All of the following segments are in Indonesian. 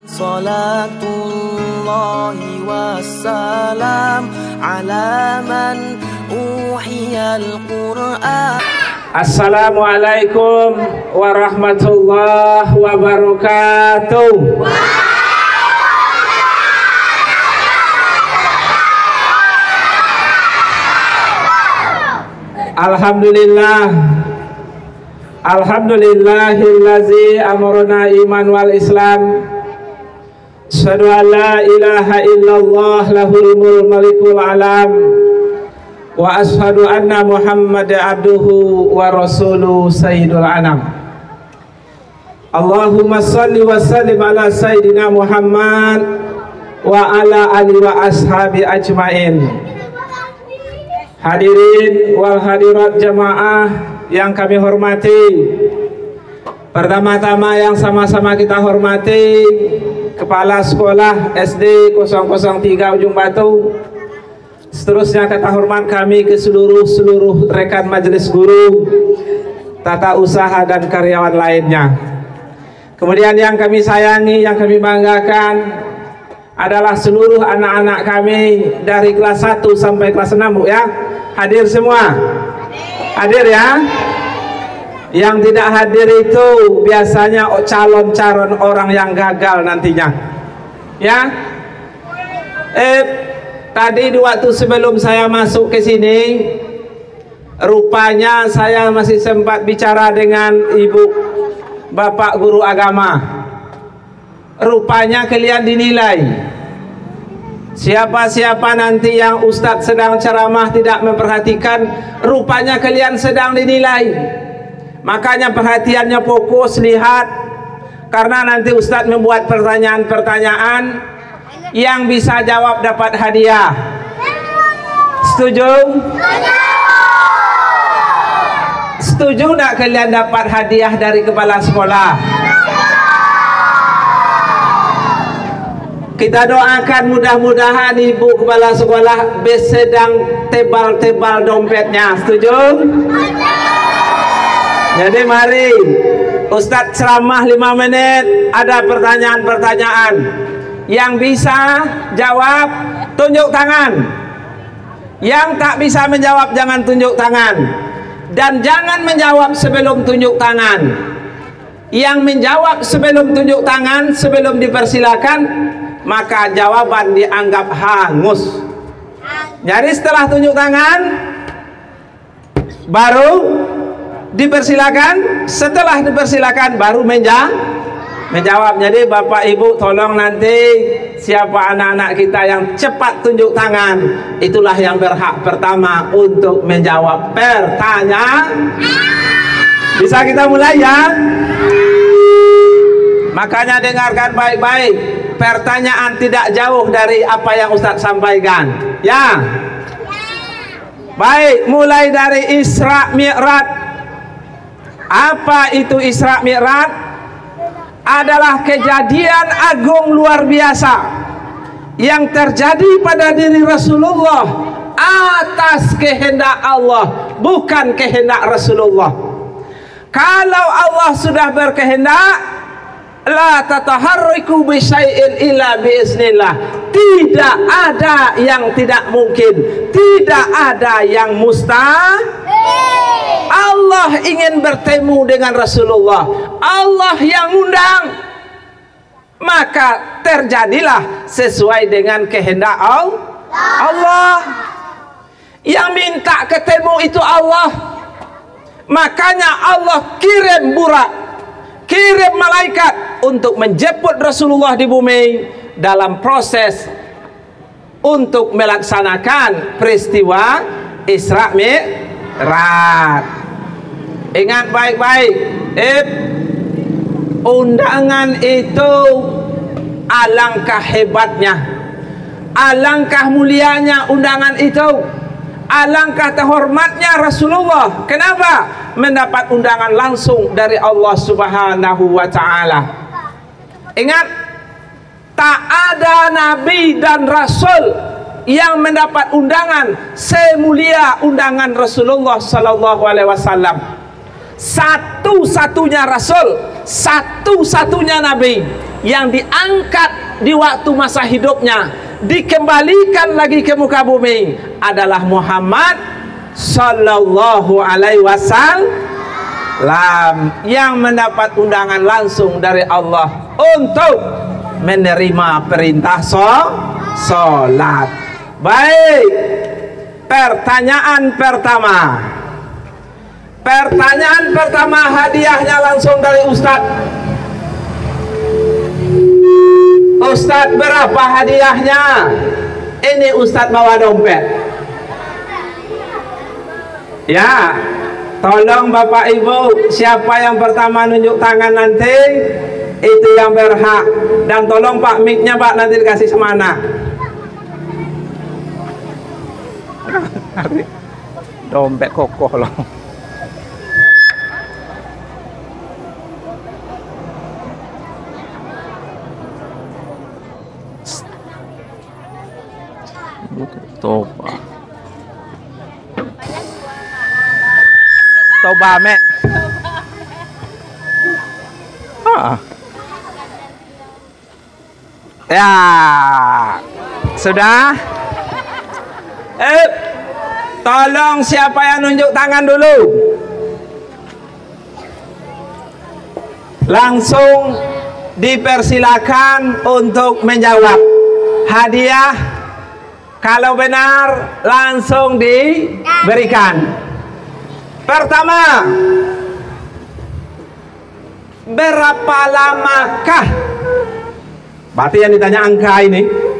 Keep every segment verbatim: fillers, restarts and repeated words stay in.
Salatullahi wassalam ala man uhiyal Qur'an. Assalamualaikum warahmatullahi wabarakatuh. Alhamdulillah, alhamdulillahillazi amrona iman wal islam. Asyhadu an la ilaha illallah lahul mulk malikul alam. Wa asyhadu anna Muhammad abduhu wa rasuluhu sayyidul anam. Allahumma salli wa sallim ala sayyidina Muhammad wa ala alihi wa ashabi ajmain. Hadirin wal hadirat jamaah yang kami hormati, pertama-tama yang sama-sama kita hormati Kepala Sekolah S D nol nol tiga Ujung Batu. Seterusnya kata hormat kami ke seluruh seluruh rekan majelis guru, tata usaha dan karyawan lainnya. Kemudian yang kami sayangi, yang kami banggakan adalah seluruh anak-anak kami dari kelas satu sampai kelas enam, Bu, ya. Hadir semua? Hadir ya? Yang tidak hadir itu biasanya calon-calon orang yang gagal nantinya, ya. Eh, tadi di waktu sebelum saya masuk ke sini, rupanya saya masih sempat bicara dengan ibu bapak guru agama. Rupanya kalian dinilai. Siapa-siapa nanti yang ustadz sedang ceramah tidak memperhatikan, rupanya kalian sedang dinilai. Makanya perhatiannya fokus, lihat, karena nanti ustadz membuat pertanyaan-pertanyaan yang bisa jawab dapat hadiah. Setuju? Setuju enggak kalian dapat hadiah dari kepala sekolah? Kita doakan mudah-mudahan ibu kepala sekolah sedang tebal-tebal dompetnya. Setuju? Jadi mari ustadz ceramah lima menit, ada pertanyaan-pertanyaan. Yang bisa jawab tunjuk tangan. Yang tak bisa menjawab jangan tunjuk tangan. Dan jangan menjawab sebelum tunjuk tangan. Yang menjawab sebelum tunjuk tangan, sebelum dipersilakan, maka jawaban dianggap hangus. Jadi setelah tunjuk tangan baru dipersilakan, setelah dipersilakan baru menja menjawab. Jadi Bapak Ibu tolong nanti siapa anak-anak kita yang cepat tunjuk tangan, itulah yang berhak pertama untuk menjawab pertanyaan. Bisa kita mulai ya? Makanya dengarkan baik-baik, pertanyaan tidak jauh dari apa yang Ustadz sampaikan, ya. Baik, mulai dari Isra Mi'raj. Apa itu Isra Mi'raj? Adalah kejadian agung luar biasa yang terjadi pada diri Rasulullah atas kehendak Allah, bukan kehendak Rasulullah. Kalau Allah sudah berkehendak, la tataharriku bi syai'in illa biiznillah. Tidak ada yang tidak mungkin, tidak ada yang mustahil. Allah ingin bertemu dengan Rasulullah, Allah yang undang, maka terjadilah sesuai dengan kehendak Allah. Yang minta ketemu itu Allah. Makanya Allah kirim burak, kirim malaikat untuk menjemput Rasulullah di bumi dalam proses untuk melaksanakan peristiwa Isra Mi'raj. Ingat baik-baik, eh, undangan itu alangkah hebatnya, alangkah mulianya undangan itu, alangkah terhormatnya Rasulullah. Kenapa? Mendapat undangan langsung dari Allah Subhanahu wa Ta'ala. Ingat, tak ada nabi dan rasul yang mendapat undangan semulia undangan Rasulullah Sallallahu Alaihi Wasallam. Satu-satunya rasul satu-satunya nabi yang diangkat di waktu masa hidupnya, dikembalikan lagi ke muka bumi adalah Muhammad sallallahu alaihi wasallam, yang mendapat undangan langsung dari Allah untuk menerima perintah sholat. Baik, pertanyaan pertama. Pertanyaan pertama, hadiahnya langsung dari Ustadz. Ustadz, berapa hadiahnya? Ini Ustadz bawa dompet. Ya, tolong Bapak Ibu, siapa yang pertama nunjuk tangan nanti itu yang berhak. Dan tolong Pak, mic-nya Pak nanti dikasih semana. Dompet kokoh loh. Toba Toba mek ah. Ya sudah. Eh, tolong siapa yang nunjuk tangan dulu, langsung dipersilakan untuk menjawab. Hadiah kalau benar langsung diberikan. Pertama, berapa lamakah? Berarti yang ditanya angka ini.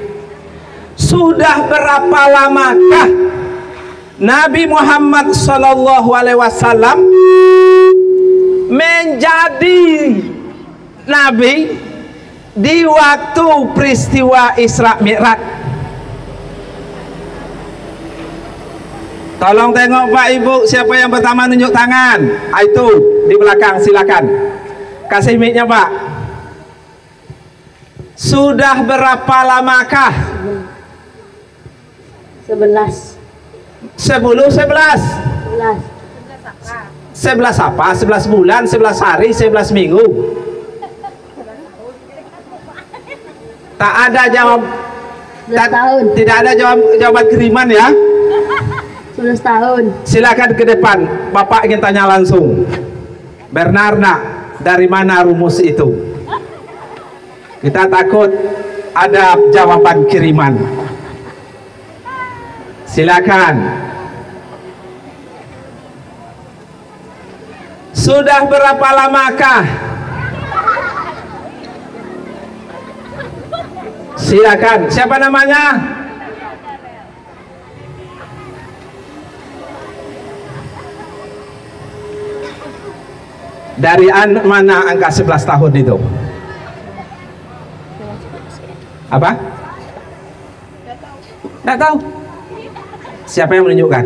Sudah berapa lamakah Nabi Muhammad sallallahu alaihi wasallam menjadi nabi di waktu peristiwa Isra Mi'raj? Tolong tengok Pak Ibu, siapa yang pertama nunjuk tangan? Ah, itu di belakang, silakan. Kasih mic-nya Pak. Sudah berapa lamakah? Sebelas. Sepuluh, sebelas. Sebelas. Sebelas apa? Sebelas bulan, sebelas hari, sebelas minggu. Tak ada jawab. Sebelas tahun. Tidak ada jawab jawaban kiriman ya. Sebelas tahun. Silakan ke depan, Bapak ingin tanya langsung. Bernarda, dari mana rumus itu? Kita takut ada jawaban kiriman. Silakan. Sudah berapa lamakah? Silakan. Siapa namanya? Dari an mana angka sebelas tahun itu? Apa? Tidak tahu. Siapa yang menunjukkan?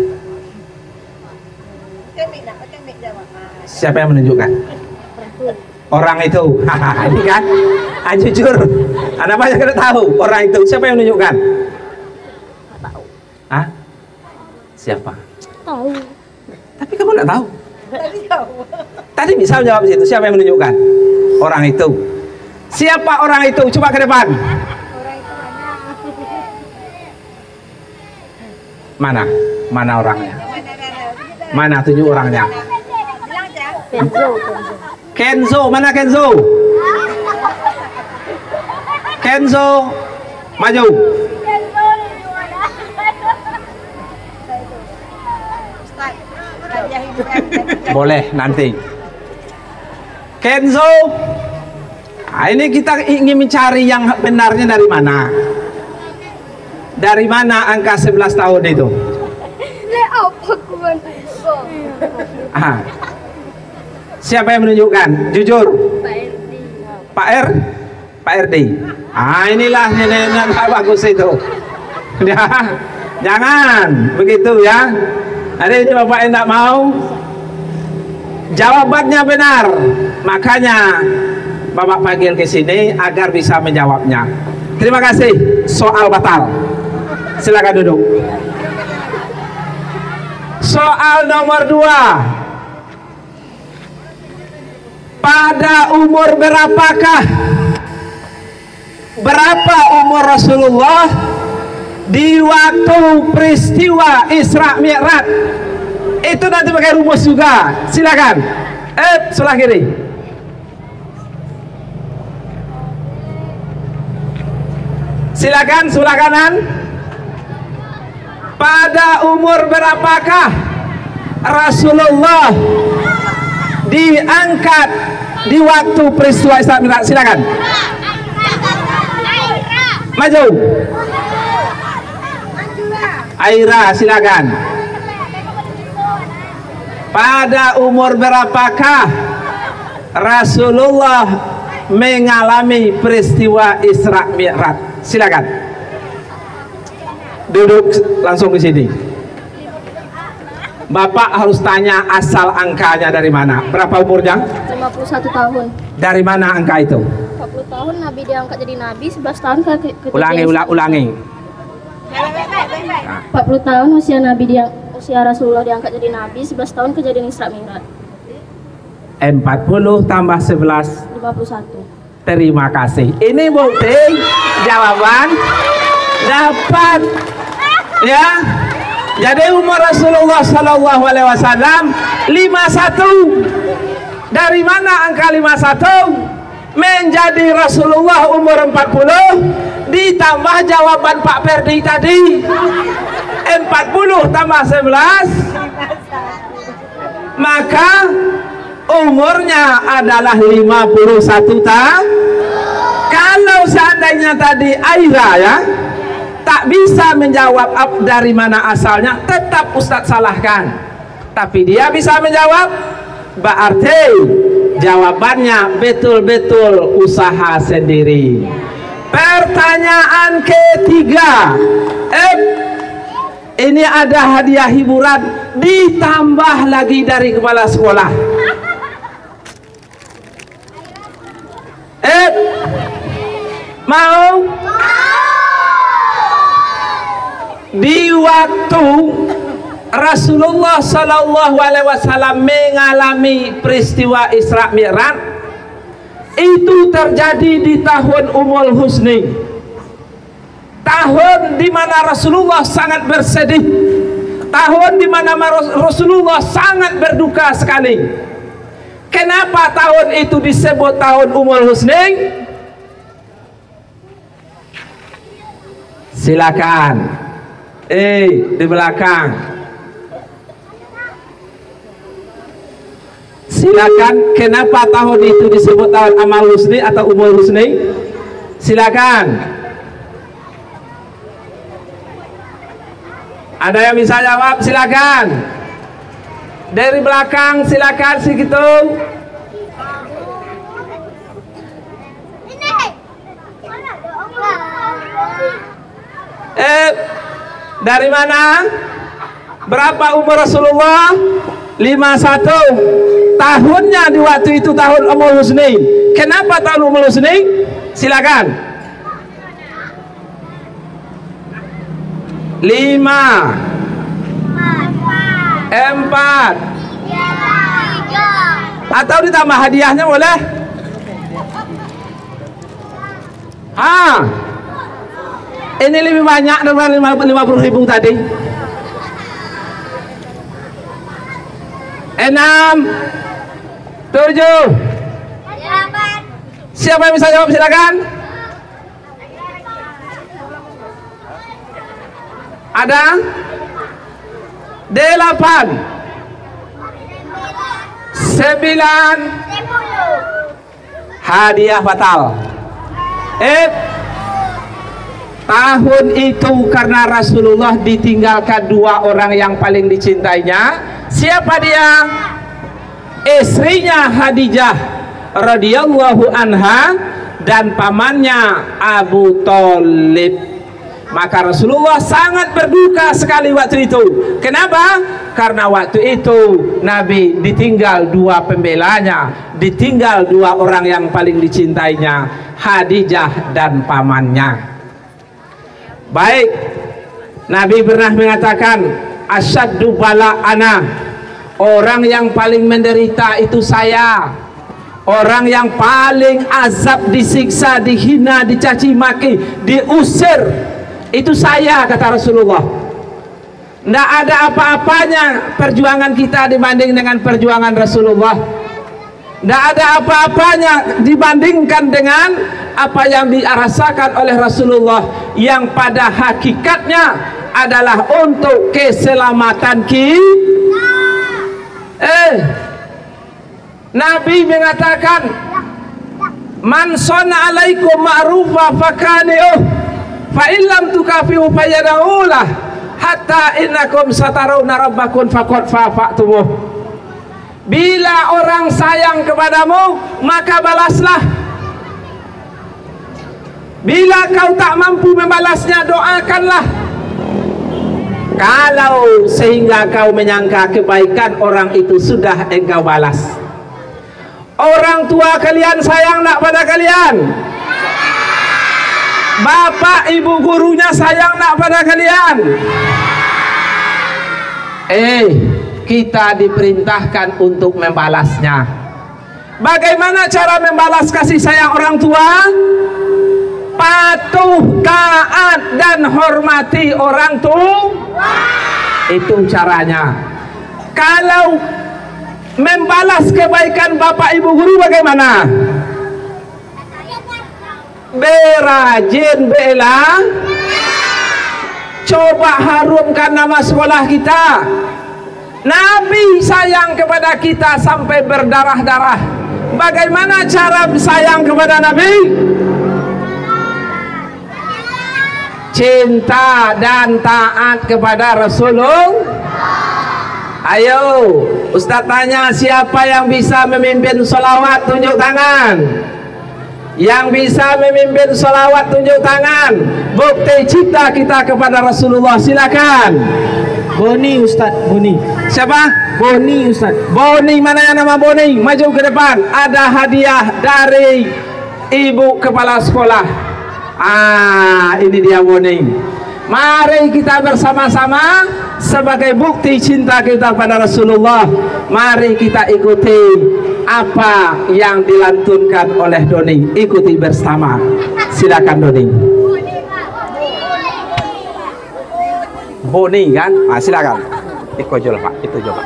Siapa yang menunjukkan? Orang itu. Ini kan? Ah, jujur. Anda banyak tidak tahu orang itu. Siapa yang menunjukkan? Tahu. Hah? Siapa? Tahu. Tapi kamu tidak tahu. Tadi bisa jawab situ. Siapa yang menunjukkan? Orang itu. Siapa orang itu? Coba ke depan. Mana? Mana orangnya? Mana tunjuk orangnya? Kenzo. Kenzo, mana Kenzo? Kenzo, maju. Boleh nanti. Kenzo, nah, ini kita ingin mencari yang benarnya dari mana? Dari mana angka sebelas tahun itu? Ah. Siapa yang menunjukkan? Jujur. Pak R. Pak R D. Ah, inilah nenek bagus itu. Jangan begitu ya. Hari ini Bapak yang tidak mau. Jawabannya benar. Makanya Bapak panggil ke sini agar bisa menjawabnya. Terima kasih. Soal batal. Silakan duduk. Soal nomor dua. pada umur berapakah berapa umur Rasulullah di waktu peristiwa Isra Mi'raj? Itu nanti pakai rumus juga. Silakan. Eh, sebelah kiri. Silakan sebelah kanan. Pada umur berapakah Rasulullah diangkat di waktu peristiwa Isra Mi'raj? Silakan. Maju. Aira, silakan. Pada umur berapakah Rasulullah mengalami peristiwa Isra Mi'raj? Silakan. Duduk langsung di sini. Bapak harus tanya asal angkanya dari mana. Berapa umurnya? lima puluh satu tahun. Dari mana angka itu? empat puluh tahun Nabi diangkat jadi Nabi, sebelas tahun ke kejadian. Ulangi, ulang, ulangi. empat puluh tahun usia Nabi dia usia Rasulullah diangkat jadi Nabi, sebelas tahun kejadian Isra Mi'raj. empat puluh tambah sebelas. lima puluh satu. Terima kasih. Ini bukti jawaban dapat. Ya. Jadi umur Rasulullah Shallallahu Alaihi Wasallam lima puluh satu. Dari mana angka lima puluh satu? Menjadi Rasulullah umur empat puluh ditambah jawaban Pak Ferdi tadi. empat puluh tambah sebelas, maka umurnya adalah lima puluh satu tahun. Kalau seandainya tadi Aira ya tak bisa menjawab dari mana asalnya, tetap Ustadz salahkan. Tapi dia bisa menjawab, berarti jawabannya betul-betul usaha sendiri. Pertanyaan ketiga, eh, ini ada hadiah hiburan ditambah lagi dari kepala sekolah. Eh, mau? Di waktu Rasulullah Shallallahu Alaihi Wasallam mengalami peristiwa Isra Mi'raj, itu terjadi di tahun Ummul Husni, tahun di mana Rasulullah sangat bersedih, tahun di mana Rasulullah sangat berduka sekali. Kenapa tahun itu disebut tahun Ummul Husni? Silakan. Eh, di belakang. Silakan, kenapa tahun itu disebut tahun Amal Husni atau Ummul Husni? Silakan. Ada yang bisa jawab? Silakan. Dari belakang, silakan segitu. Eh, dari mana? Berapa umur Rasulullah? lima puluh satu. Tahunnya di waktu itu tahun Ummul Husni. Kenapa tahun Ummul Husni? Silakan. Lima, empat, atau ditambah hadiahnya boleh? Ah, ini lebih banyak daripada lima puluh ribu tadi. Enam, tujuh. Siapa yang bisa jawab? Silakan. Ada? Delapan, sembilan. Hadiah batal. Eh, tahun itu karena Rasulullah ditinggalkan dua orang yang paling dicintainya. Siapa dia? Istrinya Khadijah radhiyallahu anha dan pamannya Abu Thalib. Maka Rasulullah sangat berduka sekali waktu itu. Kenapa? Karena waktu itu Nabi ditinggal dua pembelanya, ditinggal dua orang yang paling dicintainya, Khadijah dan pamannya. Baik, Nabi pernah mengatakan, asyaddu bala ana, orang yang paling menderita itu saya. orang yang paling azab, disiksa, dihina, dicaci maki, diusir, itu saya, kata Rasulullah. Tidak ada apa-apanya perjuangan kita dibanding dengan perjuangan Rasulullah. Tidak ada apa-apanya dibandingkan dengan apa yang dirasakan oleh Rasulullah, yang pada hakikatnya adalah untuk keselamatan kita. Eh, Nabi mengatakan, man sona alaikum ma'rufa fakani'uh fa illam tukafi'u fayada'ulah hatta innakum satarawna rabbakum faqad fa'fatumuh. Bila orang sayang kepadamu, maka balaslah. Bila kau tak mampu membalasnya, doakanlah. Kalau sehingga kau menyangka kebaikan orang itu sudah engkau balas. Orang tua kalian sayang tak pada kalian? Bapak ibu gurunya sayang tak pada kalian? Eh, kita diperintahkan untuk membalasnya. Bagaimana cara membalas kasih sayang orang tua? Patuh, taat, dan hormati orang tua. Itu caranya. Kalau membalas kebaikan bapak ibu guru bagaimana? Berajin bela. Coba harumkan nama sekolah kita. Nabi sayang kepada kita sampai berdarah-darah. Bagaimana cara sayang kepada Nabi? Cinta dan taat kepada Rasulullah. Ayo, Ustaz tanya, siapa yang bisa memimpin sholawat? Tunjuk tangan. Yang bisa memimpin sholawat tunjuk tangan. Bukti cinta kita kepada Rasulullah, silakan. Boni Ustaz, Boni. Siapa? Boni Ustaz. Boni, mana yang nama Boni? Maju ke depan. Ada hadiah dari ibu kepala sekolah. Ah, ini dia Boni. Mari kita bersama-sama sebagai bukti cinta kita pada Rasulullah. Mari kita ikuti apa yang dilantunkan oleh Doni. Ikuti bersama. Silakan Doni. Boni kan? Ah, silakan. Ikut aja Pak, itu coba.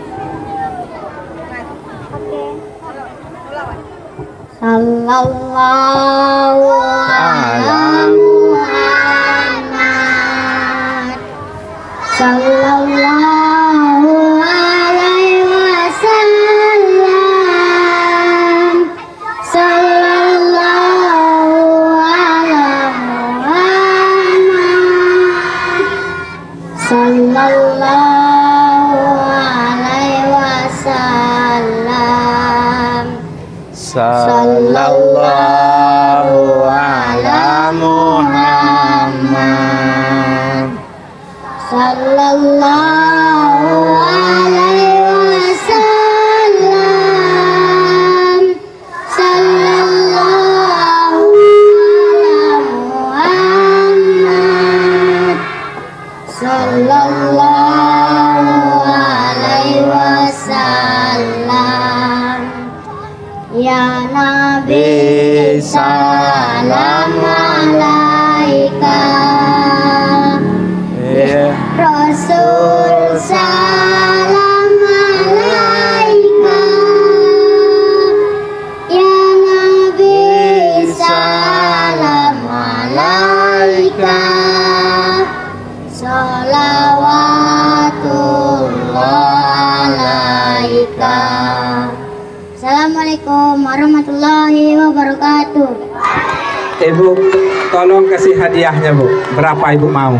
Sallallahu alaihi Muhammad. Sallallahu alaihi wasallam. Sallallahu alaihi Muhammad. Sallallahu alaihi wasallam. Sallallahu ala Muhammad. Sallallahu alaihi wasallam. Sallallahu ala Muhammad. Sallallahu alaihi wasallam. Ya Nabi salam alaika, Yeah. Rasul salam alaika, Ya Nabi salam alaika, salawatullah alaika. Assalamualaikum warahmatullahi wabarakatuh. Ibu, tolong kasih hadiahnya Bu. Berapa Ibu mau?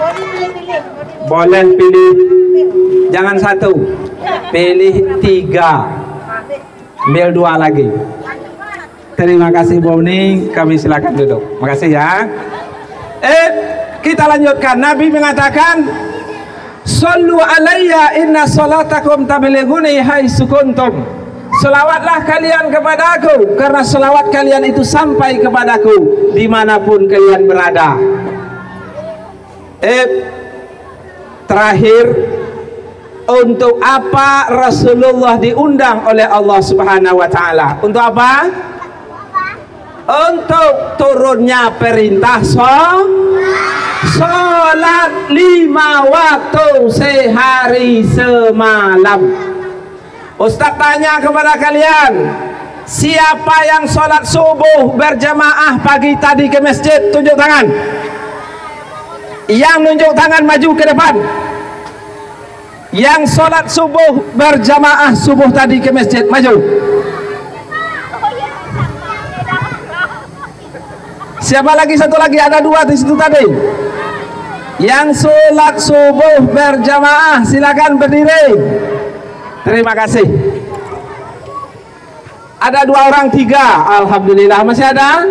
Boleh pilih. Jangan satu. Pilih tiga. Ambil dua lagi. Terima kasih Boni. Kami silakan duduk. Makasih ya. Eh, kita lanjutkan. Nabi mengatakan, "Shallu alayya inna salatakum tablighuni haitsu kuntum." Selawatlah kalian kepadaku, karena selawat kalian itu sampai kepadaku dimanapun kalian berada. Eh, terakhir Untuk apa Rasulullah diundang oleh Allah Subhanahu wa taala? Untuk apa? Untuk turunnya perintah sholat lima waktu sehari semalam. Ustaz tanya kepada kalian, siapa yang sholat subuh berjamaah pagi tadi ke masjid? Tunjuk tangan. Yang nunjuk tangan maju ke depan. Yang sholat subuh berjamaah subuh tadi ke masjid, maju. Siapa lagi? Satu lagi, ada dua di situ tadi. Yang sholat subuh berjamaah, silakan berdiri. Terima kasih. Ada dua orang, tiga. Alhamdulillah. Masih ada?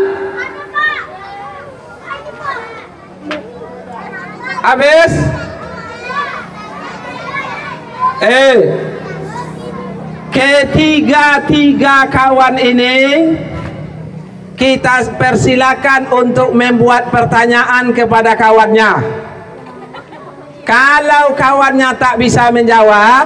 Habis? Eh, ketiga-tiga kawan ini kita persilakan untuk membuat pertanyaan kepada kawannya. Kalau kawannya tak bisa menjawab,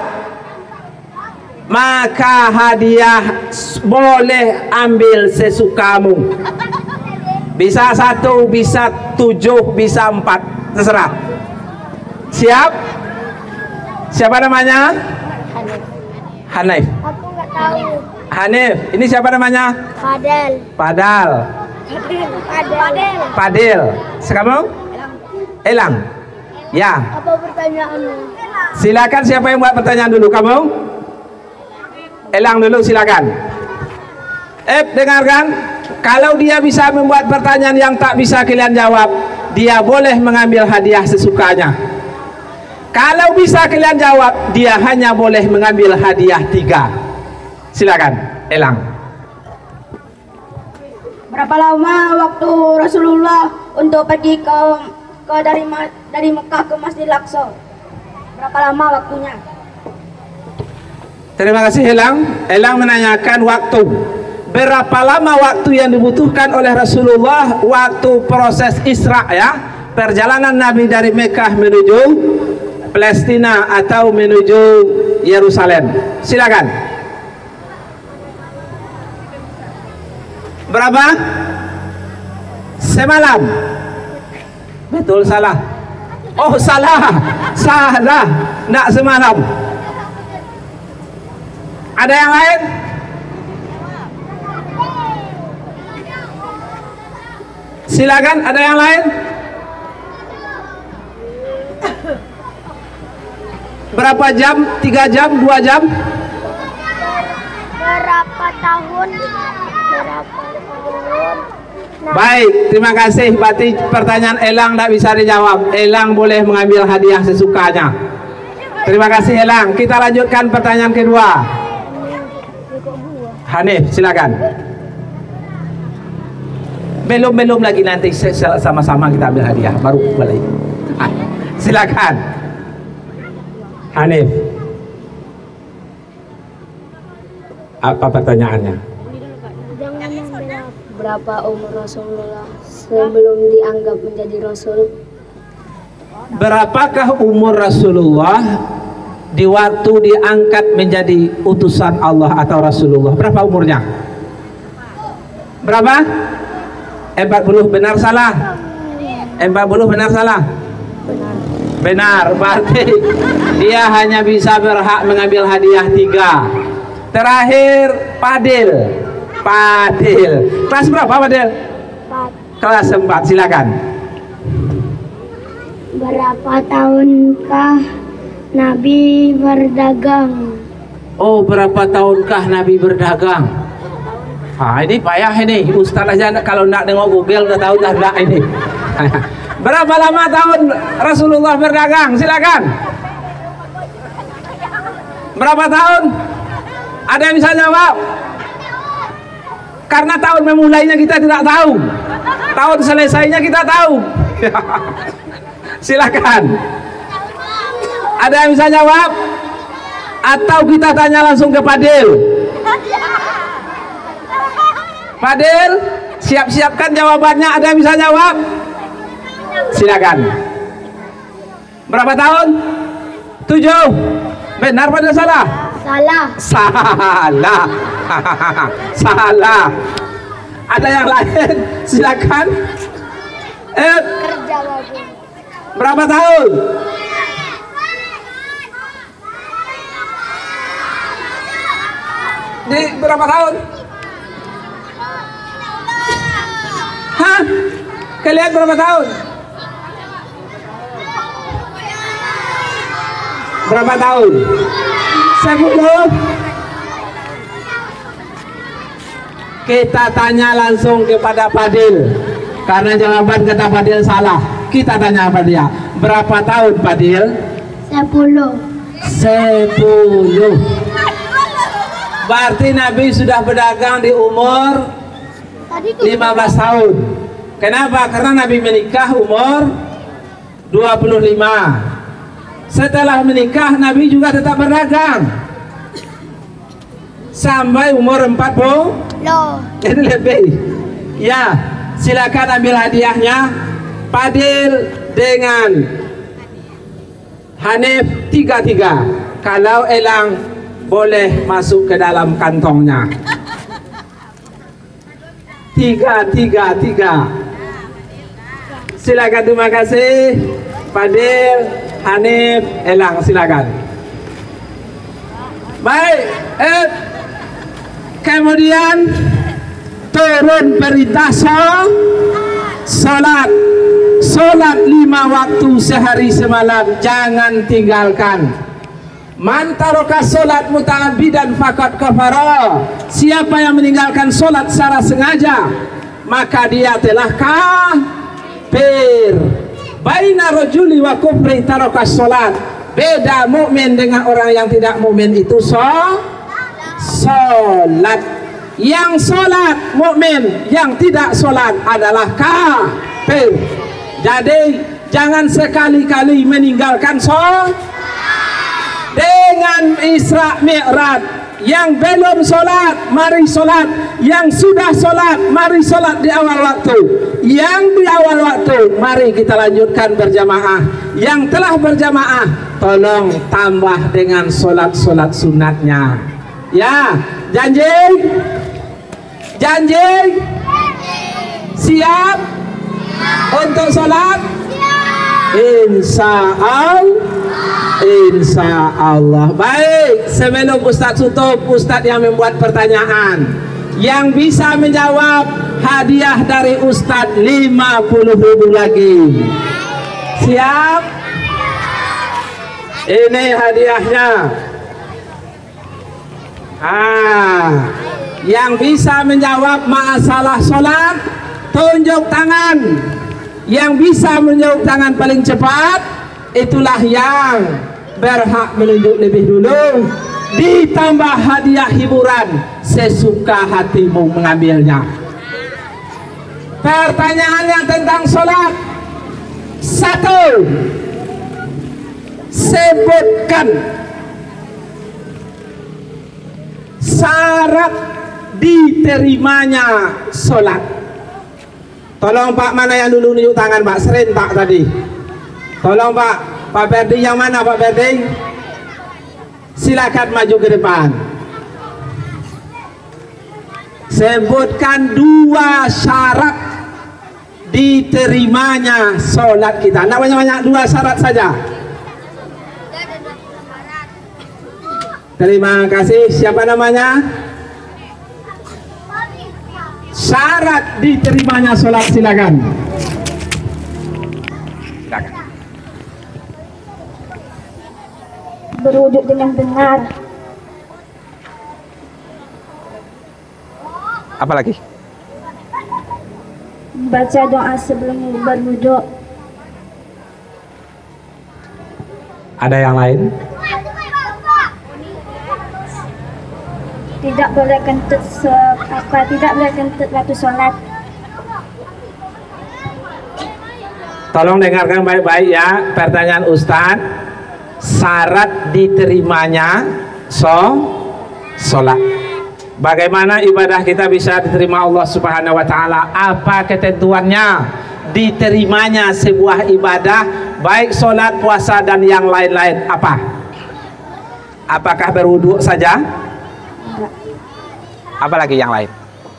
maka hadiah boleh ambil sesukamu. Bisa satu, bisa tujuh, bisa empat, terserah. Siap? Siapa namanya? Hanif. Hanif. Aku nggak tahu. Hanif. Ini siapa namanya? Fadel. Padal. Fadel. Padil. Kamu? Elang. Ya. Apa pertanyaanmu? Silakan, siapa yang buat pertanyaan dulu? Kamu? Elang dulu, silakan. Eh, dengarkan. Kalau dia bisa membuat pertanyaan yang tak bisa kalian jawab, dia boleh mengambil hadiah sesukanya. Kalau bisa kalian jawab, dia hanya boleh mengambil hadiah tiga. Silakan, Elang. Berapa lama waktu Rasulullah untuk pergi ke ke dari dari Mekah ke Masjidil Aqsa? Berapa lama waktunya? Terima kasih, Elang. Elang menanyakan waktu. Berapa lama waktu yang dibutuhkan oleh Rasulullah waktu proses Isra, ya? Perjalanan Nabi dari Mekah menuju Palestina atau menuju Yerusalem. Silakan. Berapa? Semalam. Betul, salah. Oh, salah. Salah. Nak semalam. Ada yang lain? Silakan, ada yang lain? Berapa jam? Tiga jam? Dua jam? Berapa tahun? Berapa tahun? Baik, terima kasih. Berarti pertanyaan Elang tidak bisa dijawab. Elang boleh mengambil hadiah sesukanya. Terima kasih, Elang. Kita lanjutkan pertanyaan kedua. Hanif, silakan. Belum-belum lagi, nanti sama-sama kita ambil hadiah baru balik. Ah, silakan. Hanif. Apa pertanyaannya? Berapa umur Rasulullah sebelum dianggap menjadi Rasul? Berapakah umur Rasulullah di waktu diangkat menjadi utusan Allah atau Rasulullah? Berapa umurnya? Berapa? empat puluh, benar salah? empat puluh benar salah? Benar. Benar, berarti dia hanya bisa berhak mengambil hadiah tiga. Terakhir, Padil. Padil. Kelas berapa, Padil? Empat. Kelas empat, silakan. Berapa tahunkah Nabi berdagang? Oh, berapa tahunkah Nabi berdagang? Ah, ini payah ini. Ustaz aja kalau nak tengok Google udah tahu dah enggak ini. Berapa lama tahun Rasulullah berdagang? Silakan. Berapa tahun? Ada yang bisa jawab? Karena tahun memulainya kita tidak tahu, tahun selesainya kita tahu. Silakan. Ada yang bisa jawab? Atau kita tanya langsung ke Padil? Padil, siap-siapkan jawabannya. Ada yang bisa jawab? Silakan. Berapa tahun? Tujuh. Benar pada salah? Salah. Salah. Salah. Ada yang lain? Silakan. Eh, Kerja lagi. berapa tahun? Di berapa tahun? Hah? Kalian berapa tahun? Berapa tahun? Sepuluh. Kita tanya langsung kepada Fadil, karena jawaban kata Fadil salah. Kita tanya apa dia? Berapa tahun Fadil? Sepuluh. Sepuluh. Berarti Nabi sudah berdagang di umur lima belas tahun. Kenapa? Karena Nabi menikah umur dua puluh lima. Setelah menikah Nabi juga tetap berdagang sampai umur empat puluh. Loh. Jadi lebih. Ya, silakan ambil hadiahnya. Fadil dengan Hanif tiga tiga. Kalau Elang boleh masuk ke dalam kantongnya. Tiga tiga tiga. Silakan, terima kasih. Fadil, Hanif, Elang, silakan. Baik, eh, kemudian turun perintah sholat. Sholat lima waktu sehari semalam jangan tinggalkan. Man taraka sholat muta'abbidan faqad kafara. Siapa yang meninggalkan sholat secara sengaja, maka dia telah kafir. Baina rajuli wa kufri taraka sholat. Beda mukmin dengan orang yang tidak mukmin itu sholat. Yang sholat mukmin, yang tidak sholat adalah kafir. Jadi jangan sekali-kali meninggalkan sholat. Dengan Isra Mi'raj, yang belum sholat mari sholat, yang sudah sholat mari sholat di awal waktu, yang di awal waktu mari kita lanjutkan berjamaah, yang telah berjamaah tolong tambah dengan sholat-sholat sunatnya. Ya, janji? Janji? Siap untuk sholat? Insya Allah. Insya Allah. Baik, sebelum Ustadz tutup, Ustadz yang membuat pertanyaan, yang bisa menjawab hadiah dari Ustadz lima puluh ribu lagi. Siap? Ini hadiahnya. Ah, yang bisa menjawab masalah sholat tunjuk tangan. Yang bisa menunjuk tangan paling cepat, itulah yang berhak menunjuk lebih dulu. Ditambah hadiah hiburan sesuka hatimu mengambilnya. Pertanyaannya tentang sholat. Satu, sebutkan syarat diterimanya sholat. Tolong Pak, mana yang dulu nunjuk tangan Pak? Serentak tadi. Tolong Pak, Pak Ferdi yang mana Pak Ferdi? Silakan maju ke depan. Sebutkan dua syarat diterimanya sholat kita. Tidak banyak-banyak, dua syarat saja. Terima kasih. Siapa namanya? Syarat diterimanya sholat, silakan. Berwuduk dengan benar. Apa lagi? Baca doa sebelum berwuduk. Ada yang lain? Tidak boleh kentut se apa tidak boleh kentut waktu sholat. Tolong dengarkan baik-baik ya pertanyaan Ustadz. Syarat diterimanya so sholat. Bagaimana ibadah kita bisa diterima Allah Subhanahu wa taala? Apa ketentuannya diterimanya sebuah ibadah, baik sholat, puasa dan yang lain-lain? Apa? Apakah berwudu saja? Enggak. Apalagi yang lain?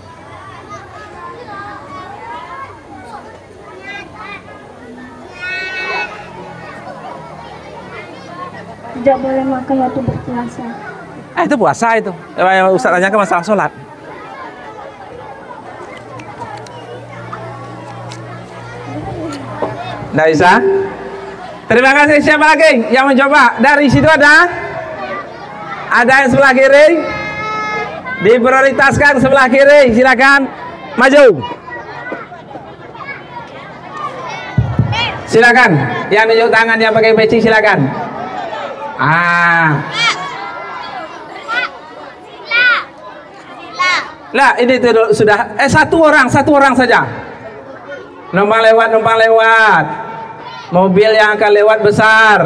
Tidak boleh makan waktu berpuasa. Eh itu puasa itu. Eh, Ustaz tanyakan masalah sholat. Nggak bisa? Terima kasih. Siapa lagi yang mencoba? Dari situ ada? Ada yang sebelah kiri? Diprioritaskan sebelah kiri. Silakan maju. Silakan. Yang nunjuk tangan yang pakai peci silakan. Ah. Lah ini tuh sudah eh satu orang, satu orang saja. Numpang lewat, numpang lewat. Mobil yang akan lewat besar.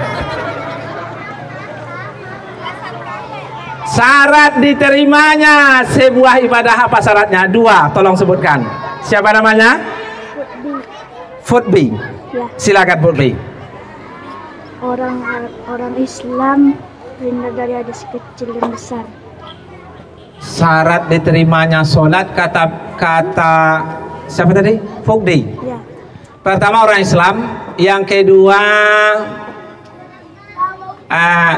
Syarat diterimanya sebuah ibadah apa syaratnya? Dua, tolong sebutkan. Siapa namanya? Futbi. Ya. Silakan Futbi. Orang orang Islam terhindar dari hadis kecil dan besar. Syarat diterimanya sholat kata kata siapa tadi? Futbi. Ya. Pertama orang Islam, yang kedua uh,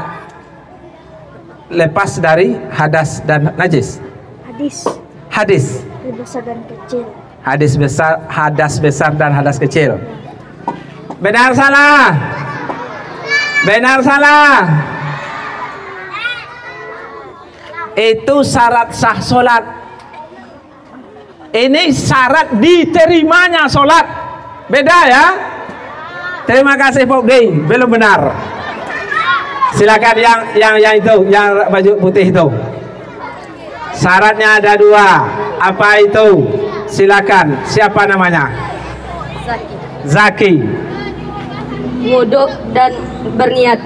lepas dari hadas dan najis. Hadis Hadis. besar dan kecil. Hadis besar, hadas besar dan hadas kecil. Benar salah? Benar salah? Itu syarat sah sholat. Ini syarat diterimanya sholat. Beda ya? Terima kasih Pak Dey. Belum benar. Silakan yang yang yang itu, yang baju putih itu. Syaratnya ada dua. Apa itu? Silakan. Siapa namanya? Zaki. Zaki. Wudhu dan berniat.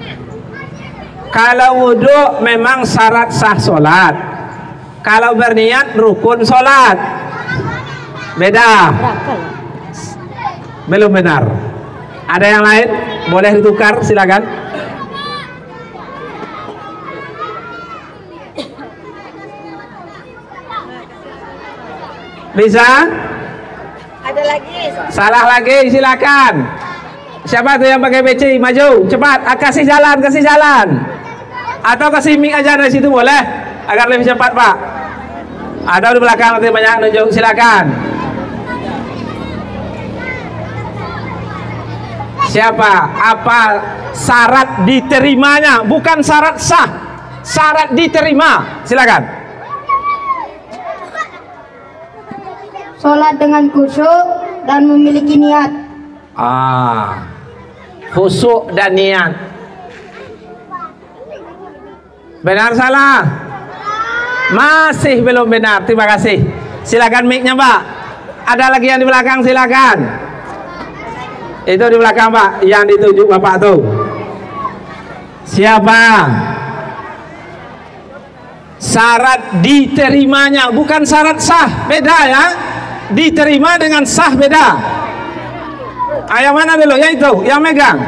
Kalau wudhu memang syarat sah sholat. Kalau berniat rukun sholat. Beda. Belum benar. Ada yang lain? Boleh ditukar, silakan. Bisa? Ada lagi. Salah lagi, silakan. Siapa tuh yang pakai peci? Maju, cepat. Ah, kasih jalan, kasih jalan. Atau kasih mic aja dari situ boleh, agar lebih cepat Pak. Ada di belakang nanti banyak nunjuk, silakan. Siapa? Apa syarat diterimanya? Bukan syarat sah, syarat diterima. Silakan. Sholat dengan khusyuk dan memiliki niat. Ah, khusyuk dan niat. Benar salah? Masih belum benar. Terima kasih. Silakan mic-nya Pak. Ada lagi yang di belakang, silakan. Itu di belakang Pak, yang ditunjuk Bapak tuh. Siapa? Syarat diterimanya, bukan syarat sah. Beda ya. Diterima dengan sah beda. Ayah mana dulu? Yang itu, yang megang.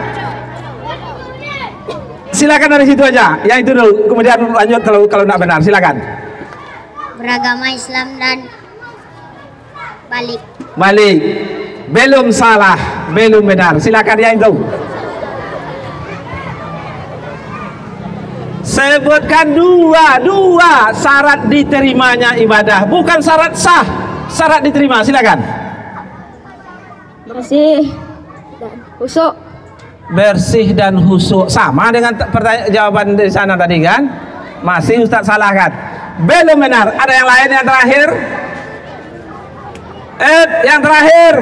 Silakan dari situ aja. Yang itu dulu, kemudian lanjut kalau kalau tidak benar. Silakan. Beragama Islam dan balik. Balik. Belum salah, belum benar. Silakan yang itu. Sebutkan dua, dua syarat diterimanya ibadah, bukan syarat sah, syarat diterima. Silakan. Bersih dan khusyuk. Bersih dan khusyuk, sama dengan pertanyaan jawaban dari sana tadi kan? Masih Ustaz salahkan. Belum benar. Ada yang lain yang terakhir? Eh, yang terakhir.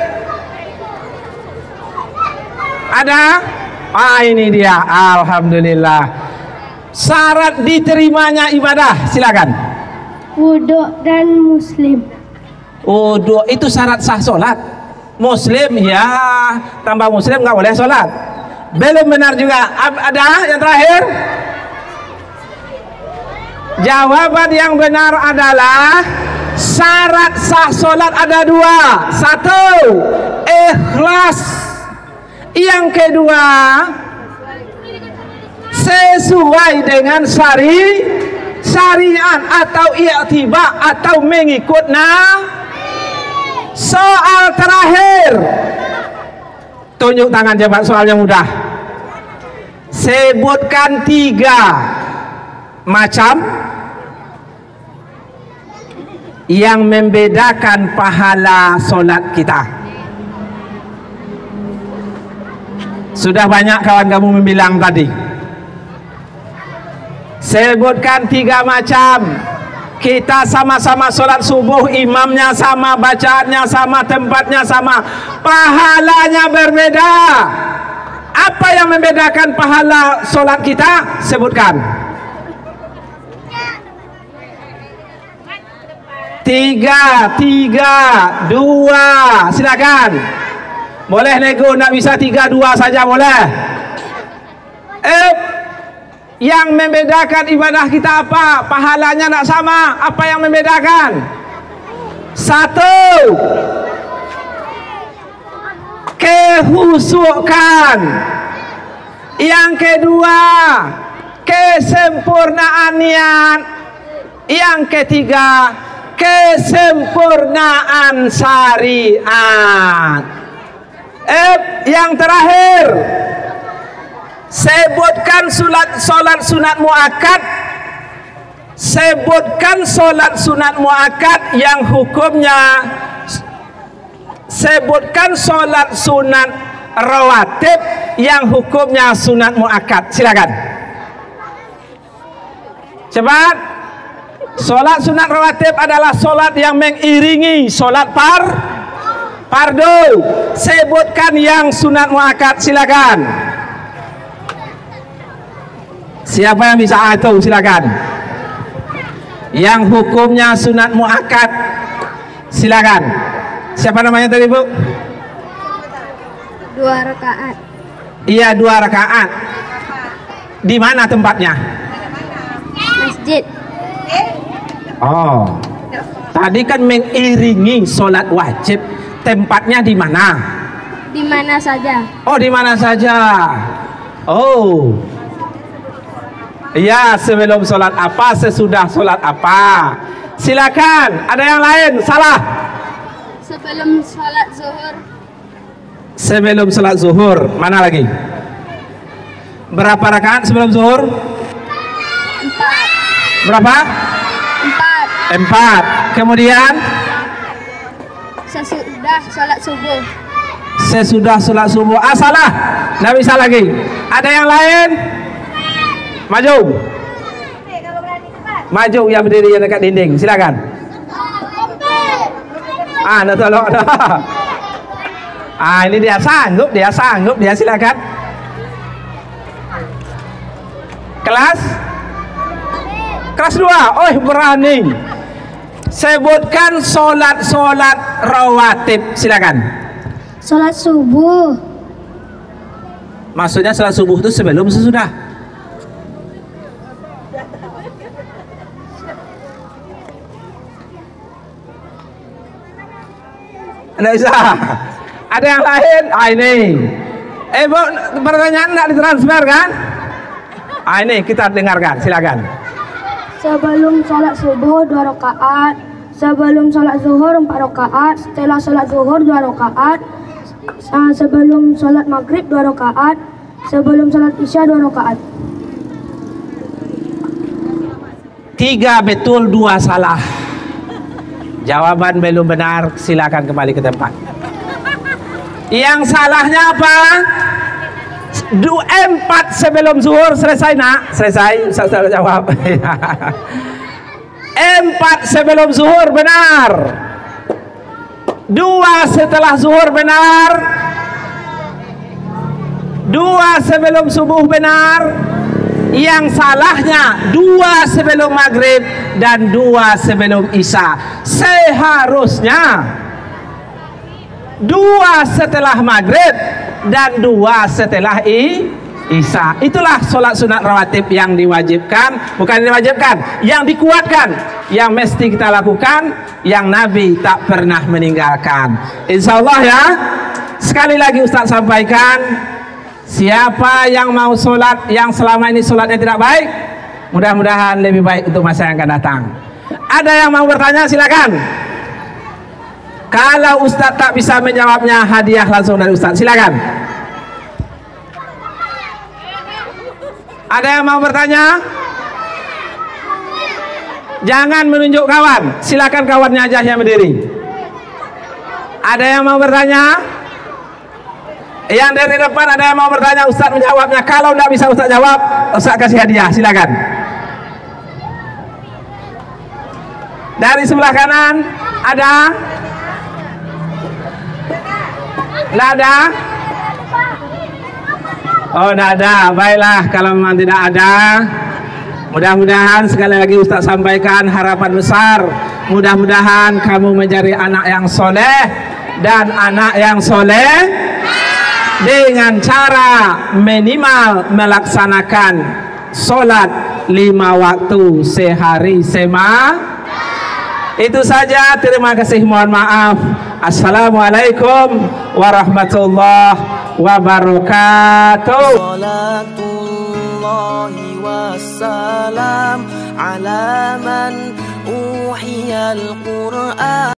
Ada? Ah, ini dia. Alhamdulillah. Syarat diterimanya ibadah. Silakan. Wudhu dan muslim. Wudhu itu syarat sah sholat. Muslim ya, tambah muslim nggak boleh sholat. Belum benar juga. Ada yang terakhir? Jawaban yang benar adalah syarat sah sholat ada dua. Satu, ikhlas. Yang kedua, sesuai dengan syari syariat atau i'tiba atau mengikut nah. Soal terakhir, tunjuk tangan jawab soalnya mudah. Sebutkan tiga macam yang membedakan pahala solat kita. Sudah banyak kawan kamu membilang tadi. Sebutkan tiga macam. Kita sama-sama solat subuh, imamnya sama, bacaannya sama, tempatnya sama, pahalanya berbeda. Apa yang membedakan pahala solat kita? Sebutkan. Tiga, tiga, dua, silakan. Boleh nego, nak bisa tiga, dua saja boleh. Eh, yang membedakan ibadah kita apa? Pahalanya nak sama. Apa yang membedakan? Satu, kehusukan. Yang kedua, kesempurnaan niat. Yang ketiga, kesempurnaan syariat. Eh, yang terakhir, sebutkan solat solat sunat muakkad. Sebutkan solat sunat muakkad yang hukumnya. Sebutkan solat sunat rawatib yang hukumnya sunat muakkad. Silakan. Cepat. Solat sunat rawatib adalah solat yang mengiringi solat par fardu. Sebutkan yang sunat muakkad. Silakan. Siapa yang bisa tahu? Silakan. Yang hukumnya sunat muakkad. Silakan. Siapa namanya tadi, Bu? Dua rakaat. Iya, dua rakaat. Di mana tempatnya? Masjid. Oh. Tadi kan mengiringi solat wajib. Tempatnya di mana? Di mana saja. Oh, di mana saja. Oh. Iya, sebelum sholat apa, sesudah sholat apa. Silakan, ada yang lain? Salah. Sebelum sholat zuhur. Sebelum sholat zuhur. Mana lagi? Berapa rakaat sebelum zuhur? Empat. Berapa? Empat. Empat. Kemudian? Sesudah sholat subuh. Sesudah sholat subuh. Ah, salah. Nggak bisa lagi. Ada yang lain? Maju. Maju yang berdiri yang dekat dinding. Silakan. Ah, nak tolong. Ah, ini dia sanggup, dia sanggup, dia silakan. Kelas? Kelas dua. Oh, berani. Sebutkan solat-solat rawatib. Silakan. Sholat subuh. Maksudnya sholat subuh itu sebelum sesudah? Nggak bisa. Ada yang lain? Ah, ini. Eh, Bu, pertanyaan nggak ditransfer kan? Ah, ini kita dengarkan. Silakan. Sebelum sholat subuh dua rakaat. Sebelum sholat zuhur empat rakaat. Setelah sholat zuhur dua rakaat. Sebelum sholat maghrib dua rakaat. Sebelum sholat isya dua rakaat. Tiga betul, dua salah. Jawaban belum benar, silakan kembali ke tempat. Yang salahnya apa? Du empat sebelum zuhur selesai nak? Selesai, saya jawab. Empat sebelum zuhur benar. Dua setelah zuhur benar. Dua sebelum subuh benar. Yang salahnya dua sebelum maghrib dan dua sebelum isya. Seharusnya dua setelah maghrib dan dua setelah i, isya. Itulah sholat sunat rawatib yang diwajibkan. Bukan diwajibkan, yang dikuatkan, yang mesti kita lakukan, yang Nabi tak pernah meninggalkan. Insya Allah ya. Sekali lagi Ustaz sampaikan, Siapa yang mau sholat yang selama ini sholatnya tidak baik, mudah-mudahan lebih baik untuk masa yang akan datang. Ada yang mau bertanya, silakan. Kalau Ustadz tak bisa menjawabnya, hadiah langsung dari Ustadz, silakan. Ada yang mau bertanya? Jangan menunjuk kawan, silakan kawannya aja yang berdiri. Ada yang mau bertanya? Yang dari depan ada yang mau bertanya, Ustadz menjawabnya. Kalau tidak bisa Ustadz jawab, Ustadz kasih hadiah, silakan. Dari sebelah kanan ada? Tidak ada? Oh, tidak ada. Baiklah, kalau memang tidak ada, mudah-mudahan sekali lagi Ustaz sampaikan harapan besar. Mudah-mudahan kamu menjadi anak yang soleh, dan anak yang soleh dengan cara minimal melaksanakan sholat lima waktu sehari sema. Itu saja, terima kasih, mohon maaf. Assalamualaikum warahmatullahi wabarakatuh. Salatullahi wassalam ala man uhiyal Qur'an.